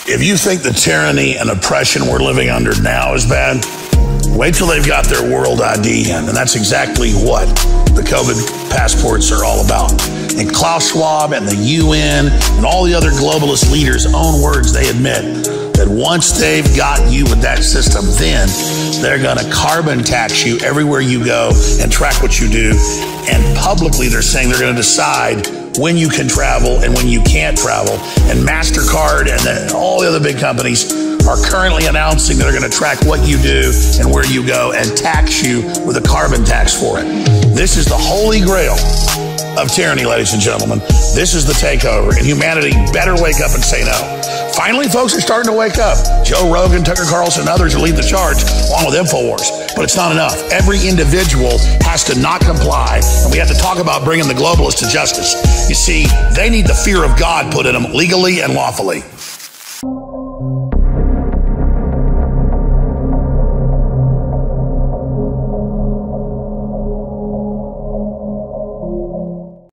If you think the tyranny and oppression we're living under now is bad, wait till they've got their world ID in. And that's exactly what the COVID passports are all about. And Klaus Schwab and the UN and all the other globalist leaders' own words, they admit that once they've got you with that system, then they're going to carbon tax you everywhere you go and track what you do. And publicly, they're saying they're going to decide when you can travel and when you can't travel. And MasterCard and all the other big companies are currently announcing that they're going to track what you do and where you go and tax you with a carbon tax for it. This is the holy grail of tyranny, ladies and gentlemen. This is the takeover, and humanity better wake up and say no. Finally, folks are starting to wake up. Joe Rogan, Tucker Carlson, and others are leading the charge, along with InfoWars. But it's not enough. Every individual has to not comply, and we have to talk about bringing the globalists to justice. You see, they need the fear of God put in them legally and lawfully.